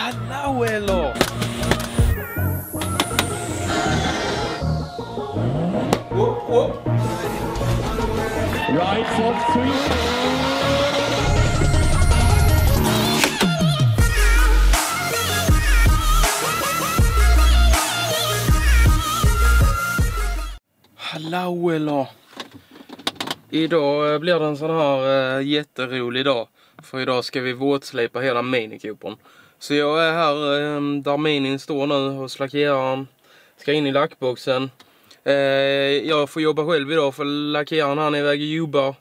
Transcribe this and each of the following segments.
Hallå eller? Whoop, whoop. Right foot three. Hallå eller? Idag blir det en sån här jätterolig dag. För idag ska vi våtslipa hela minikopern. Så jag är här där minin står nu hos lackeraren. Ska in i lackboxen. Jag får jobba själv idag för lackeraren han är iväg och jobbar.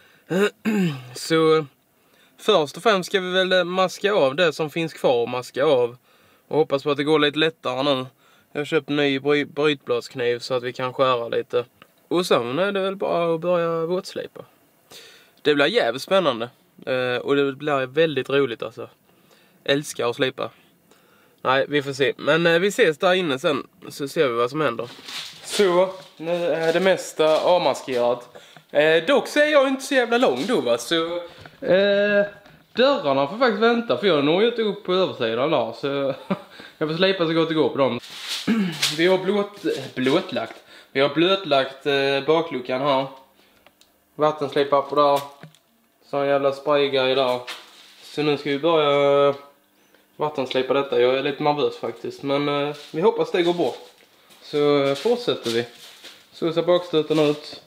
Så först och främst ska vi väl maska av det som finns kvar. Maska av. Och hoppas på att det går lite lättare nu. Jag har köpt en ny brytbladskniv så att vi kan skära lite. Och sen är det väl bara att börja våtslipa. Det blir jävligt spännande. Och det blir väldigt roligt alltså. Älskar att slipa. Nej, vi får se. Men vi ses där inne sen. Så ser vi vad som händer. Så, nu är det mesta avmaskerat. Dock så är jag inte så jävla lång då va. Så dörrarna får faktiskt vänta. För jag når ju inte upp på översidan där. Så jag får slipa så gott det går på dem. Vi har blötlagt. Vi har blötlagt bakluckan här. Vattenslipapper där. Sån jävla spraygrej där. Så nu ska vi börja vattenslipa detta. Jag är lite nervös faktiskt. Men vi hoppas det går bort. Så fortsätter vi. Så ser bakstöten ut.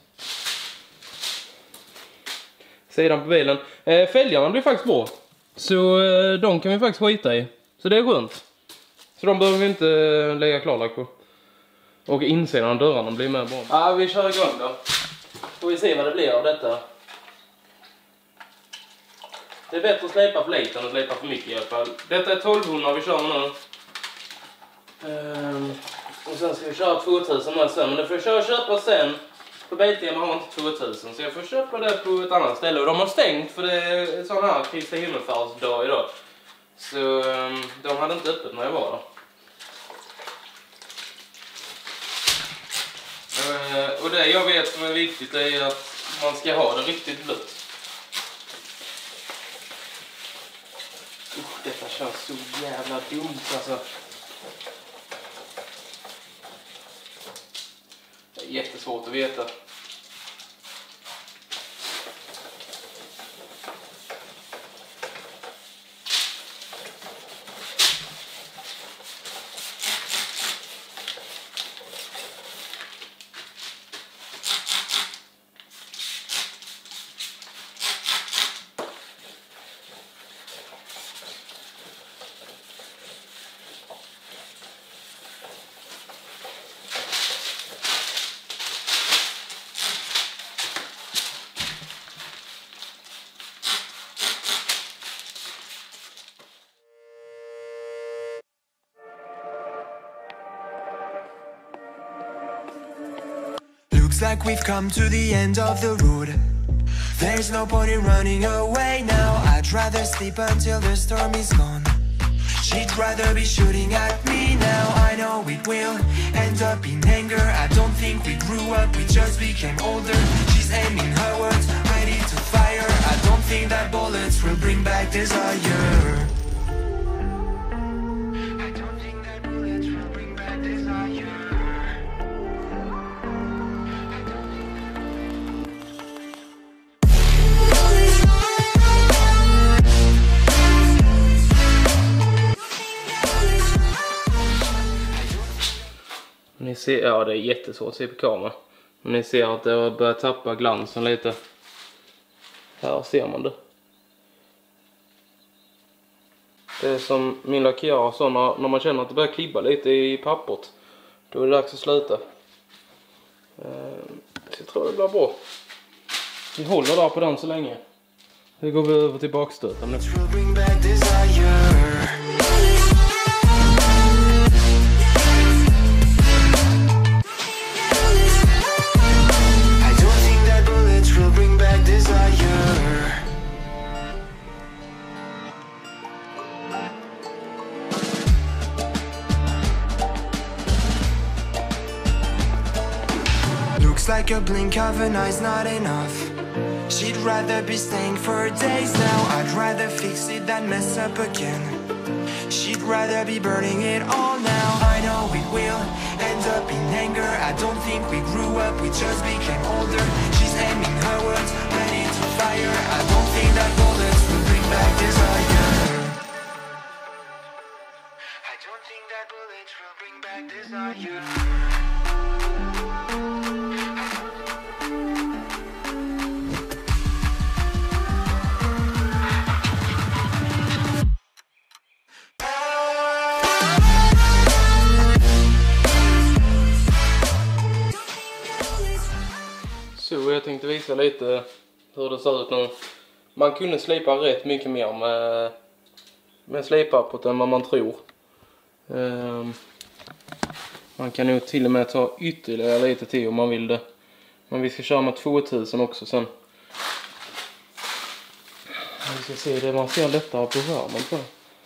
Sidan på bilen. Fälgarna blir faktiskt bra. Så de kan vi faktiskt skita i. Så det är skönt. Så de behöver vi inte lägga klarlagt på. Och insidan av dörrarna blir med bra. Ja, vi kör igång då. Får vi se vad det blir av detta. Det är bättre att slipa för lite än att slipa för mycket i alla fall. Detta är 1200 vi kör nu. Och sen ska vi köra 2000 med sen. Men det får jag köpa sen. På Biltema har inte 2000. Så jag får köpa det på ett annat ställe. Och de har stängt för det är sån här Kristi himmelfärdsdag idag. Så de hade inte öppet när jag var där. Och det jag vet som är viktigt är att man ska ha det riktigt blött. Detta känns så jävla dumt alltså. Det är jättesvårt att veta. Looks like we've come to the end of the road. There's no point in running away now. I'd rather sleep until the storm is gone. She'd rather be shooting at me now. I know it will end up in anger. I don't think we grew up, we just became older. She's aiming her words, ready to fire. I don't think that bullets will bring back desire. Ni ser, ja det är jättesvårt att se på kameran. Men ni ser att det har börjat tappa glansen lite. Här ser man det. Det är som min lackerare sa när man känner att det börjar klibba lite i pappret. Då är det dags att sluta. Så jag tror det blir bra. Vi håller där på den så länge. Nu går vi över till bakstöten nu. Looks like a blink of an eye's not enough. She'd rather be staying for days now. I'd rather fix it than mess up again. She'd rather be burning it all now. I know it will end up in anger. I don't think we grew up, we just became older. She's aiming her words ready to fire. I don't think that bullets will bring back desire. I don't think that bullets will bring back desire. Så jag tänkte visa lite hur det ser ut nu. Man kunde slipa rätt mycket mer med slippappret än vad man tror. Man kan nog till och med ta ytterligare lite till om man vill det. Men vi ska köra med 2000 också sen. Vi ska se det, man ser lättare på skärmen på.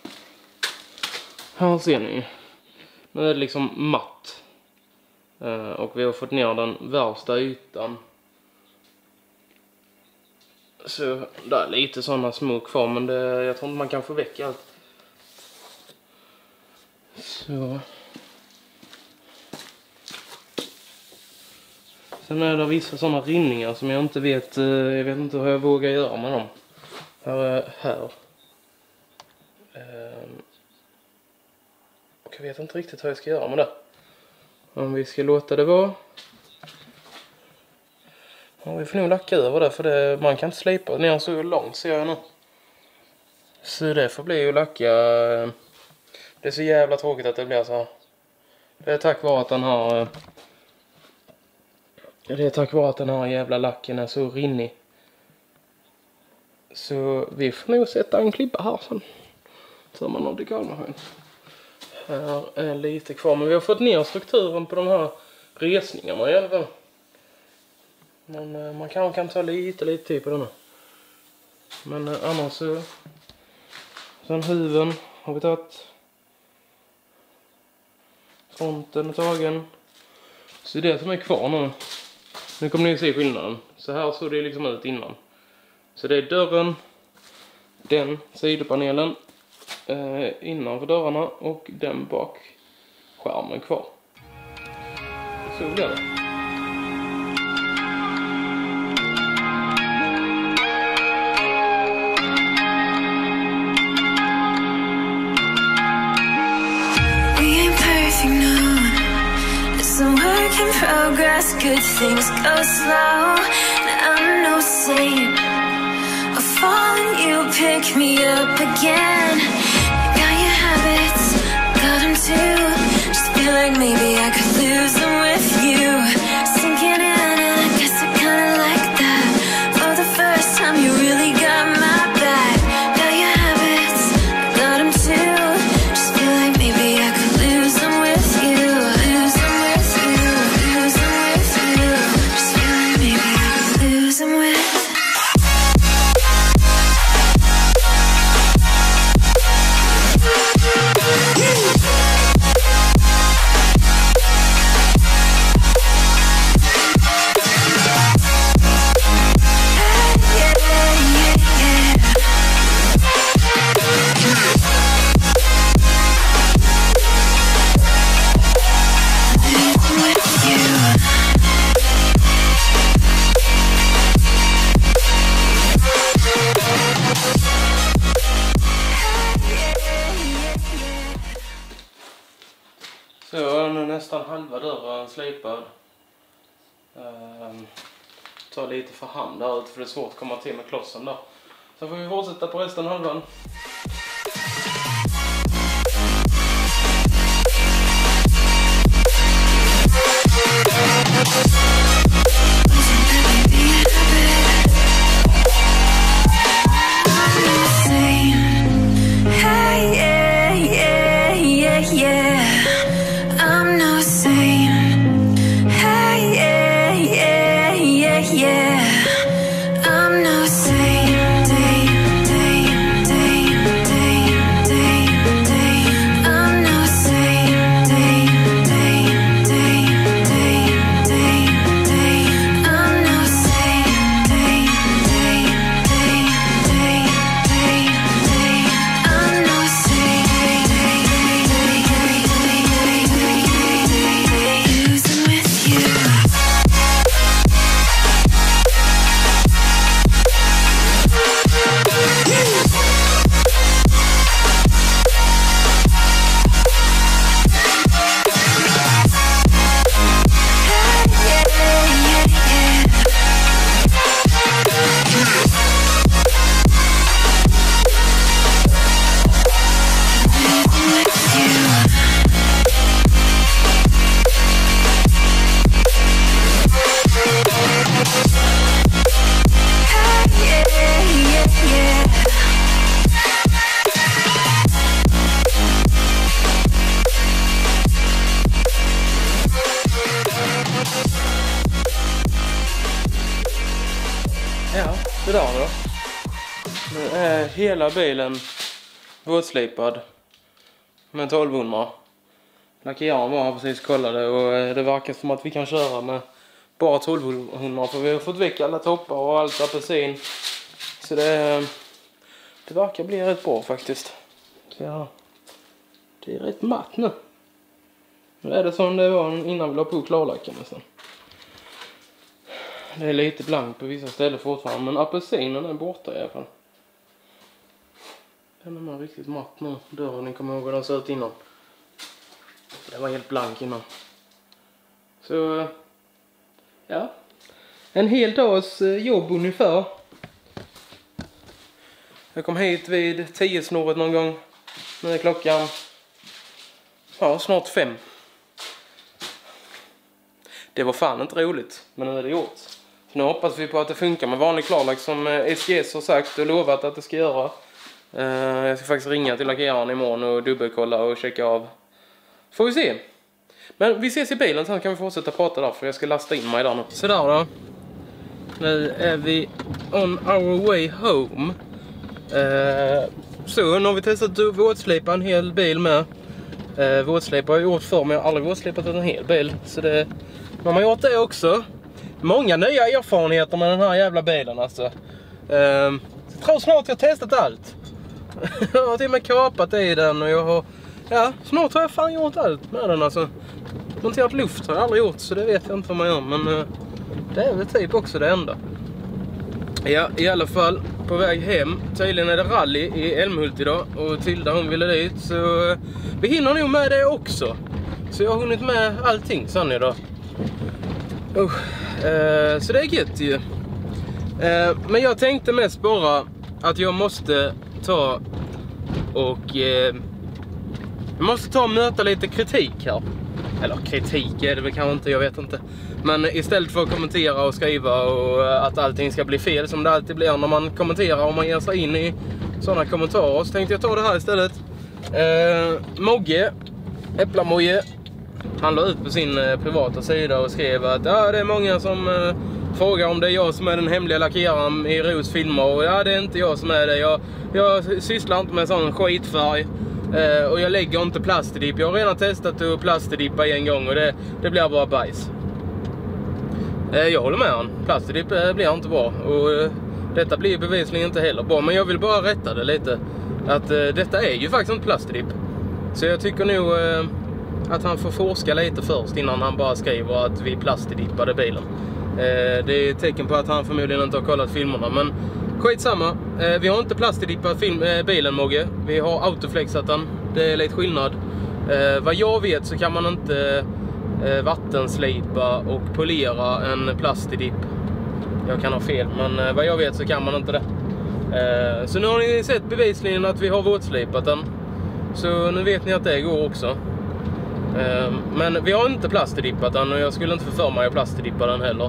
Här ser ni. Nu är det liksom matt. Och vi har fått ner den värsta ytan. Så det är lite sådana små kvar, men jag tror inte man kan få väck allt. Så. Sen är det vissa sådana rinningar som jag inte vet, jag vet inte hur jag vågar göra med dem. Här. Och jag vet inte riktigt hur jag ska göra med det. Om vi ska låta det vara. Ja, vi får nog lacka över det, för man kan inte slipa ner så långt, ser jag nu. Så det får bli att lacka. Det är så jävla tråkigt att det blir så här. Det är tack vare att den här jävla lacken är så rinnig. Så vi får nog sätta en klippa här sen. Så man har dekalmaskin. Här är lite kvar, men vi har fått ner strukturen på de här resningarna i alla fall. Men man kan ta lite tid på den här. Men annars så. Sen huven har vi tagit. Fronten är tagen. Så det som är kvar nu. Nu kommer ni se skillnaden. Så här såg det liksom ut innan. Så det är dörren. Den sidopanelen. Innanför dörrarna. Och den bak skärmen kvar. Så blir det. Some work in progress, good things go slow. And I'm no saint. I fall and you pick me up again. You got your habits, got them too. Just feel like maybe I could lose them with you. Sinking in and I guess I kinda like that. For the first time you really got my back. Got your habits, got them too. Just feel like maybe I could lose them with you. Så nu nästan halva dörren slipad. Ta lite för hand där ute, för det är svårt att komma till med klossen där. Så får vi fortsätta på resten halvan. Sådär då. Nu är hela bilen våtslipad med 1200. Lackeraren var precis kollade och det verkar som att vi kan köra med bara 1200 för vi har fått väck alla toppar och allt apelsin. Så det verkar bli rätt bra faktiskt. Så ja, det är rätt matt nu. Nu är det som det var innan vi la på klarlacken nästan. Det är lite blankt på vissa ställen fortfarande, men apelsinen är borta i alla fall. Den är riktigt matt nu. Dörren, ni kommer ihåg hur den såg ut innan. Den var helt blank innan. Så, ja. En hel dags jobb ungefär. Jag kom hit vid 10-snåret någon gång. Nu är klockan, ja, snart 5. Det var fan inte roligt, men nu är det gjort. Så nu hoppas vi på att det funkar med vanlig klarlack som SGS har sagt och lovat att det ska göra. Jag ska faktiskt ringa till lackeraren imorgon och dubbelkolla och checka av. Får vi se. Men vi ses i bilen, sen kan vi fortsätta prata där för jag ska lasta in mig där nu. Sådär då. Nu är vi on our way home. Så nu har vi testat att våtslipa en hel bil med. Våtslipa har jag gjort för men jag har aldrig våtslipat en hel bil. Så det, man har gjort det också. Många nya erfarenheter med den här jävla bilen alltså. Jag tror snart jag har testat allt. Jag har till och med kapat i den och jag har... Ja, snart har jag fan gjort allt med den alltså. Monterat luft har jag aldrig gjort så det vet jag inte vad man gör. Men det är väl typ också det enda. Ja, i alla fall på väg hem. Tydligen är det rally i Älmhult idag. Och Tilda hon ville dit. Så vi hinner nog med det också. Så jag har hunnit med allting sen idag. Så det är gött ju. Men jag tänkte mest bara att jag måste ta och möta lite kritik här. Eller kritik är det väl kanske inte, jag vet inte. Men istället för att kommentera och skriva och att allting ska bli fel som det alltid blir när man kommenterar och man ger sig in i sådana kommentarer, så tänkte jag ta det här istället. Mogge, Äpplamogge, han la ut på sin privata sida och skrev att ja, det är många som frågar om det är jag som är den hemliga lackeraren i Ros filmer. Och ja, det är inte jag som är det. Jag sysslar inte med sån skitfärg. Och jag lägger inte plastdipp. Jag har redan testat att plastdippa en gång och det blir bara bajs. Jag håller med han. Plastdipp blir inte bra. Och detta blir bevisligen inte heller bra. Men jag vill bara rätta det lite. Att detta är ju faktiskt inte plastdipp. Så jag tycker nog att han får forska lite först innan han bara skriver att vi plastdippade bilen. Det är ett tecken på att han förmodligen inte har kollat filmerna. Men skitsamma. Vi har inte plastdippat bilen, Mogge. Vi har autoflexat den. Det är lite skillnad. Vad jag vet så kan man inte vattenslipa och polera en plastdipp. Jag kan ha fel, men vad jag vet så kan man inte det. Så nu har ni sett bevisligen att vi har våtslipat den. Så nu vet ni att det går också. Men vi har inte plastdippat den och jag skulle inte för mig att plastdippa den heller.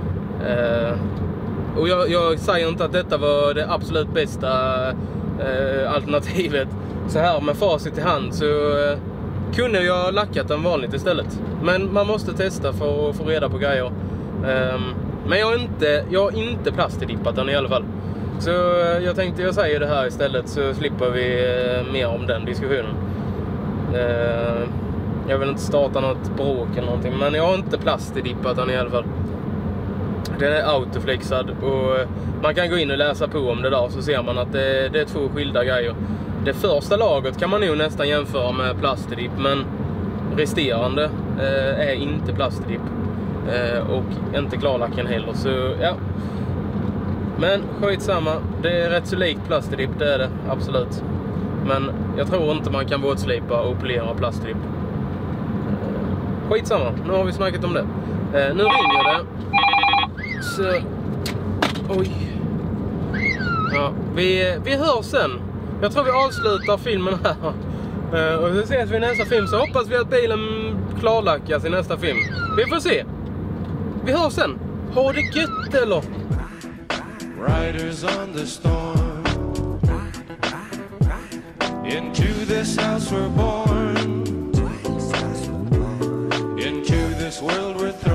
Och jag säger inte att detta var det absolut bästa alternativet. Så här med facit i hand så kunde jag lackat den vanligt istället. Men man måste testa för att få reda på grejer. Men jag har inte plastdippat den i alla fall. Så jag tänkte jag säger det här istället så slipper vi mer om den diskussionen. Jag vill inte starta något bråk eller någonting, men jag har inte plastdippat den i alla fall. Den är autoflexad och man kan gå in och läsa på om det där så ser man att det är två skilda grejer. Det första laget kan man nog nästan jämföra med plastdipp, men resterande är inte plastdipp och inte klarlacken heller. Så ja. Men skitsamma, det är rätt så likt plastdipp, det är det absolut. Men jag tror inte man kan våtslipa och polera plastdipp. Skitsamma, nu har vi snackat om det. Nu ringer det. Så, oj. Ja, vi hörs sen. Jag tror vi avslutar filmen här. Och så ses vi i nästa film. Så hoppas vi att bilen klarlackas i nästa film. Vi får se. Vi hörs sen. Ha det gött eller? Riders on the storm. Into this house we're born. Into this world we're thrown.